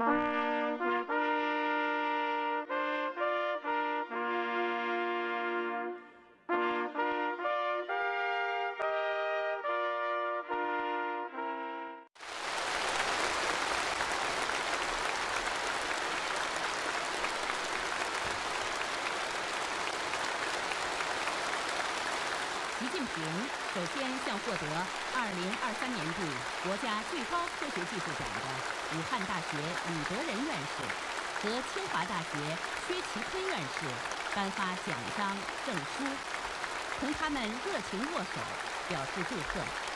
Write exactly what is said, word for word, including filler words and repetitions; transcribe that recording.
习近平首先向获得二零二三年度国家最高科学技术奖的武汉大学李德仁院士和清华大学薛其坤院士颁发奖章证书，同他们热情握手，表示祝贺。